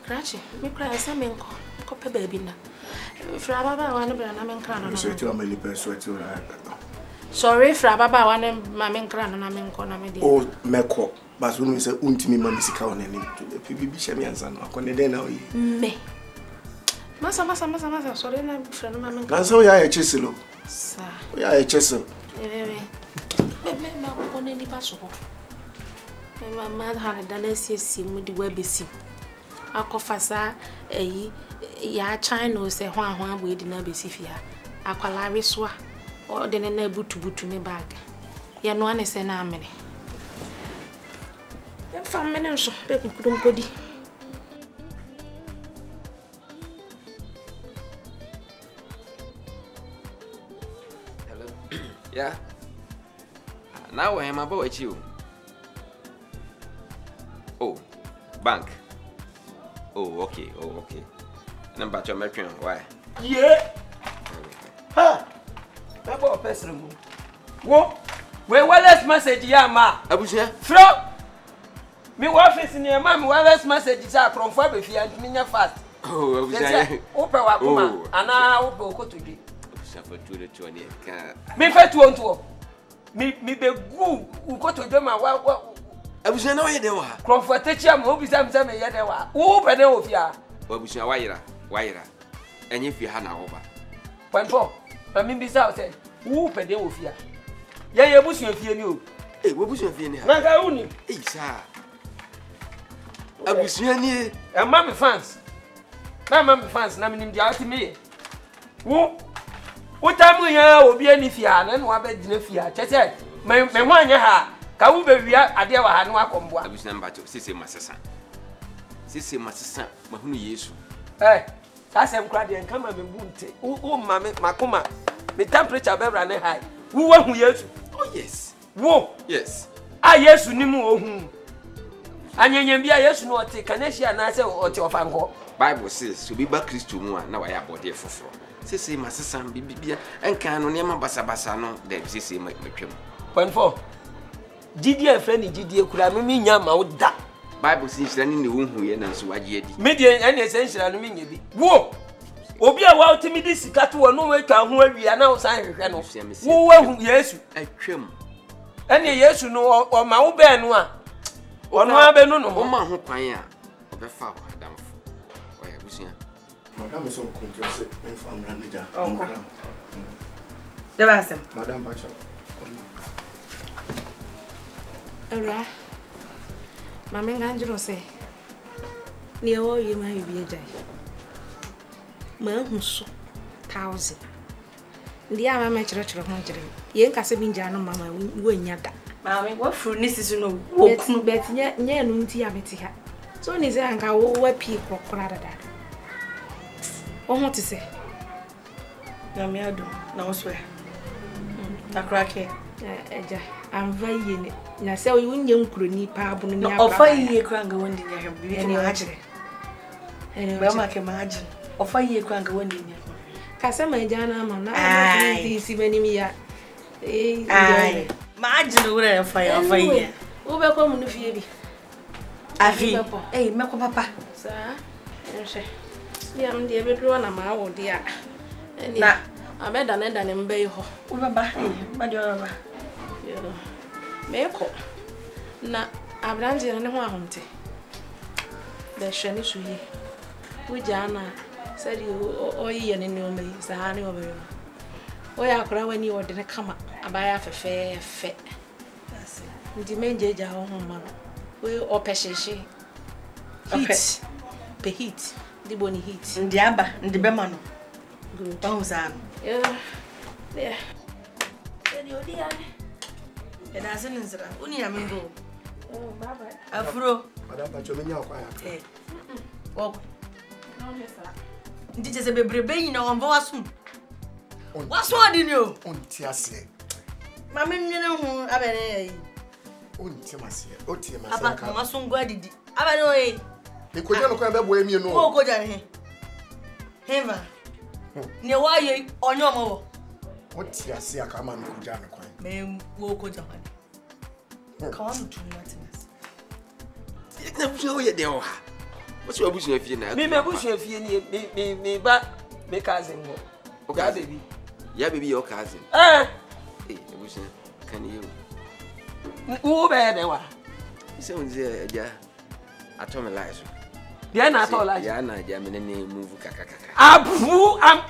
Krachi, me cry some men copper baby na. Frababa one brand and crown. Sorry, Frababa one and mamma crown and I'm corner. Oh, Meko, but when we say Untimi Mamisica on any Bishamians and Conedena. Me. Massa, sorry, I'm friend mamma. That's how I chisel. Sir, we are a chisel. On any possible. My mother had done a sim with the webby. I confess, ya China say one way dinner be sifia. I call Iriswa or then a boot to me bag. Ya no one is an army. Then 5 minutes, baby, couldn't body. Hello, yeah. Now I am about you. Oh, bank. Oh, okay. Number to American, why? Yeah. Ha! About person. What? Where wireless message, yeah, ma. Abusua. Fro. Me office in your mom wireless messages are from Fabi and Minya fast. Oh, Abusua. Open Wakuma, and I will go to you. Suffer to the 20. Me fat one to me be good who go to them. Abusua, no, you know. Crawford, teacher, who be some Yadewa. Who better of ya? Abusua, why? And if you had an over. When for, I mean, besides, said, who better of ya? Yeah, Bush, if you knew. Hey, what was your feeling? Macaroni. Hey, sir. Abusua, and mammy fans. My mammy fans, naming the ultimate. Who? What time we will be any fear and what bed in fear? Chesed, my one ya. Can we be at the other hand? I was number two, Sissy Massa. Sissy Massa, Mahoney Yesu. Eh, that's him crying and come and be wounded. Oh, mammy, Macoma, the temperature be running high. Who won't yes? Oh, yes. Whoa, yes. Ah, yes, you knew. And you be a yes, no, take an issue and I say, or your fango. Bible says, to be back Christian, now I have bought there for. Sissy Massa, Bibia, and can on Yama Bassabasano, then Sissy make me come. When for Gideon friend, Gideon could have mean Yama da. Bible says, running the womb who and so I did. Median and essential, I mean, you be. Whoa! Obi a wa timi di sika to no we twa ho awia na wo san hwehwe no wo wahu Yesu atwam ene Yesu no o ma wo be no a ono abe no no o ma ho kwan a obefa adamfo oya busia madam so kontrase en fam manager de basem madam bacha Ora mama nganjiro se ni o yi ma yi bi ejai ma huso 1000 ndi ama ma chiro ho jire ye nkase bi nja no mama wo nya da mama wo furu ni sisu no bet nya no nti ya beti ha so ni se anka wo wa pi kokora dada wo ho ti se na me adu na wo so akrake eja amva ye ni na se wo nye nkuroni pa abu no ni akra ofa ye kra nga wondi nya hwe bi ke ma agire ba ma ke ma agire ofa ye kra nga wondi nya kasa ma jana ma na di si bani mi ya ma agire wo re ofa ye wo be ko mu no fie bi afi me ko papa sa ense ya m de be dro na ma wo dia na abeda na da ne mbe ho wo baba ba de baba me ko na abranje ne ho ahomte da hwani so yi wo jana sadi o yi ne ne o me sa ha ne o be o ya akora wani o de ne kama abaya fefe ndi menje ja ho ho ma we o pesheshe heat pe heat di boni heat ndi aba ndi be ma no good ba uzan yeah edi odi ane eda sinin zira uni ya mingo baba afro madam bacha me nya kwa ya no hesa ndi je se bebrebe yin na won wasum waso adi ni o onti ase mama nwene hu abere yi onti mase o tie mase aba mama sungu adidi abere o yi e koja no kwa be bo emi no o koja he hema ne wa ye onyo omo o tie ase aka ma no koja no kwa me wo koja ha ka wa mutu na tinas na busia wo ye de o ha What's your bush if you know? Me bush if you me back me cousin. Okay, baby. Yeah, baby, your cousin. Eh. Hey, bush can you? Who bear they were? Sounds yeah. I told me lies. Yeah, not all like yeah, na yeah, me move kaka. Abu, I'm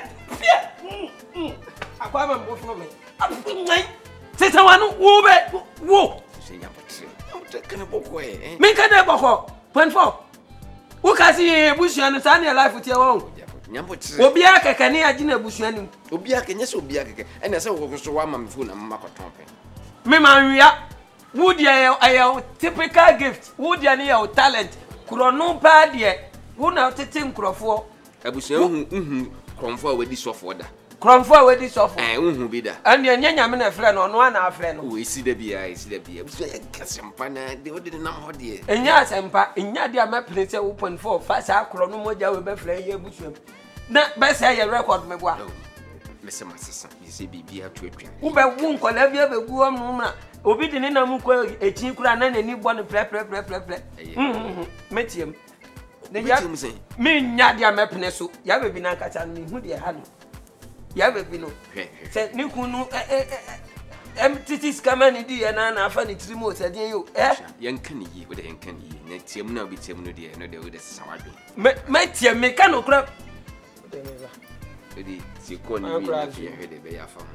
Aquaman for me. Say someone who Say I'm taking a book way. Make a neighbor. When for? Who can see bush and stand your life with your own? Obiaka can hear Gina Bushan. Obiaka, yes, Obiaka, and I said, so one phone and Marco Trumpet. Me Maria, would you typical gift? Would you near talent? Could no bad yet? Who now to Tim Crawford? Abusua, Cromford with this soft water. Cromford with this soft, and be there. and your Yaman friend on one our friend. We see the beer, I see the beer. Casampana, they would not hold dear. And yes, and in Yadia, my place open for fast. I could no more will be flay busham. Not best say a record, me what. Mr. Master, you see, be a trip. Who by won't call every other woman. Obedient in a muco, a chinkran and any one play. Met him. The say, me Nadia Mapinesu, Yabina Catan, who dear had. Yabino said, Nikunu, empty scamanity and Anna funny remote, said you, eh? Young Kenny with a young Kenny, next year, no be Tim, no dear, no, there with a sour. Met your mechanical crap. Ready, see, corner, I heard it be a farm.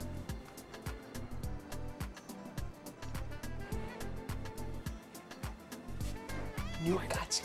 New catch.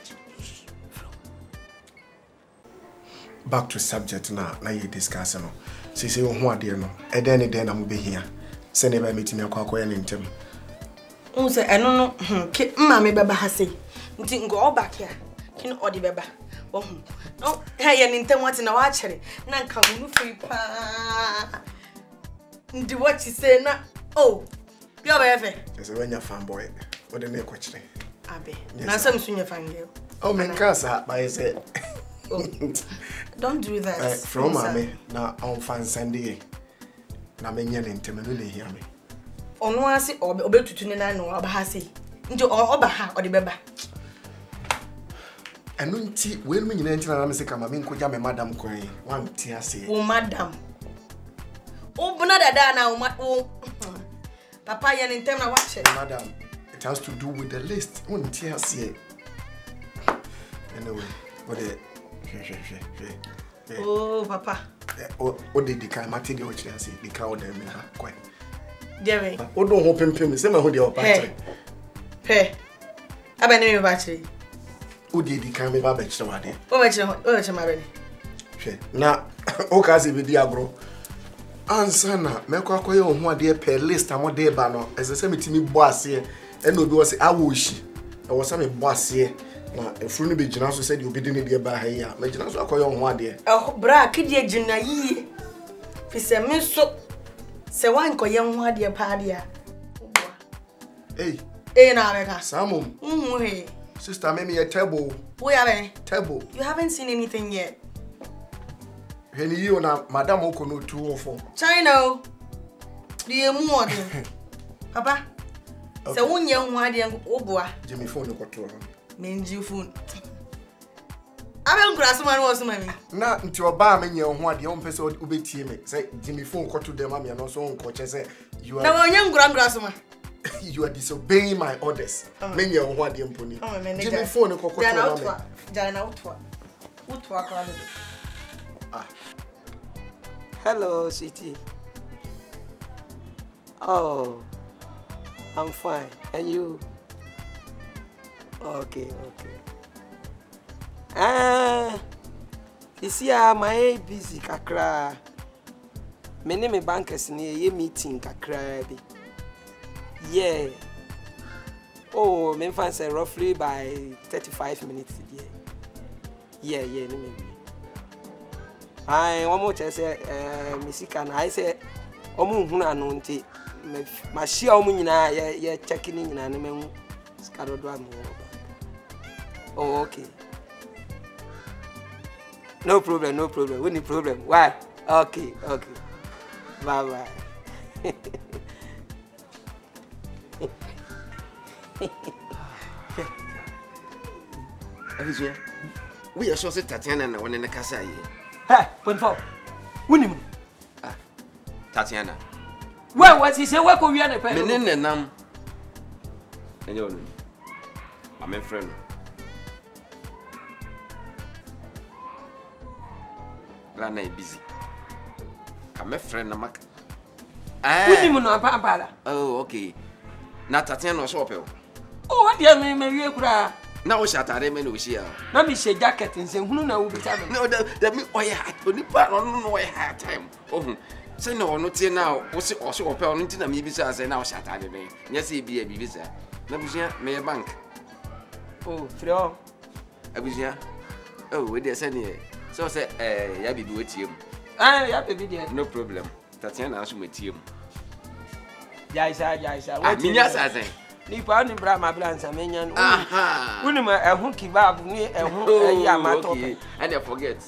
Back to subject now you discuss no. Say who are there no. E den am be here. Say never meet me akwa ya ntem. Say eno no ke mma me beba ha sei. Nti ngo back here. Kin odi beba. Wo hu. No, ha ye ntem wati na wa kire. Na nka mu free pa. Ndi what you say na oh. Bi oba yefe. Say when you fanboy. What the name kwachire. Abe. Na some sunya fangirl. Oh, men casa by say. Oh, don't do that. From me na on fan Sunday. Na me nya ntem no le hear me. Ono ase obetutu ne na no oba ha sei. Nti oba ha odi beba. Enu nti we no nyina nti na me se kama me nkoja me madam kwan wan ti ase. O madam. O buna dada na o papa ya ntem na wache. Madam, it has to do with the list. Won ti ase. Anyway, what the oh, papa. O de dika mate de o kire ase dika o de me ha kwan. Dewe. O don ho pempem se ma ho de o patri. Pe. Aba ne me batri. O de dika me ba ba kire wade. O ba kire ma be. Hwe. Na o ka se be di agro. Ansa na me kwa koye o ho ade per list amode ba no. Ese se metimi bo ase e na obi wo se awo hyi. E wo se me bo ase na efuru ni be gina so said you be dini de ba ha ya me gina so akoyo ho ade bra kidie gina yi fi se me so se wan koye ho ade pa ade a na abeka samum he sister me a table wo ya be table you haven't seen anything yet when you na madam okono 204 China die mu ode papa se wonye ho ade oboa Jimmy phone ko to menji phone aben kura so man wo so mami na nti oba menye ho ade o mpese obetie me say Jimmy phone ko to dem am no so nko che say you are na wonye ngura so ma you are disobeying my orders menye ho ade mponi Jimmy phone ko to ma jana utwa kwa Hello, City. Oh, I'm fine. And you? Okay. You see, I'm busy kakra. Many me bankers near ye meeting kakra. Yeah. Oh, me fancy roughly by 35 minutes. Yeah. Maybe. I one more say Missika and I say Omu Huna Nunti. My share Omunina, ye checking in an animal scattered one. Oh, okay. No problem. Any problem? Why? Okay. Bye. Abusua. We are sure say Tatiana na one na kasa yi. Hey, when for? Wuni mu. Ah. Tatiana. Where was he say we ko wi na pe? Me ne nam. Enyo no. I'm friend. Rana e busy. I'm a friend na mak. Wuni mu no apa. Oh, okay. Na Tatiana no shop e. Oh, what dey me wie kura. Na o shatare me no hia. Na me she jacket nse hunu na wo bita me. No, that me oya onipa no oya hard time. Oh, say no no tie na wo se o shop e no ntina me bisa say na o shatare me. Nya say bi bisa. Na busia me bank. Oh, free. Abusua. Oh, we dey say ne. So say ya bibi wetiem. Ya bibi dey. No problem. Tatiana asu metiem. Jaisa. Minya sasen. Ni pa ni bra ma bra nsa menya no. Aha. Wuni ma ehun kebab ni ehun ya ma top. I forget.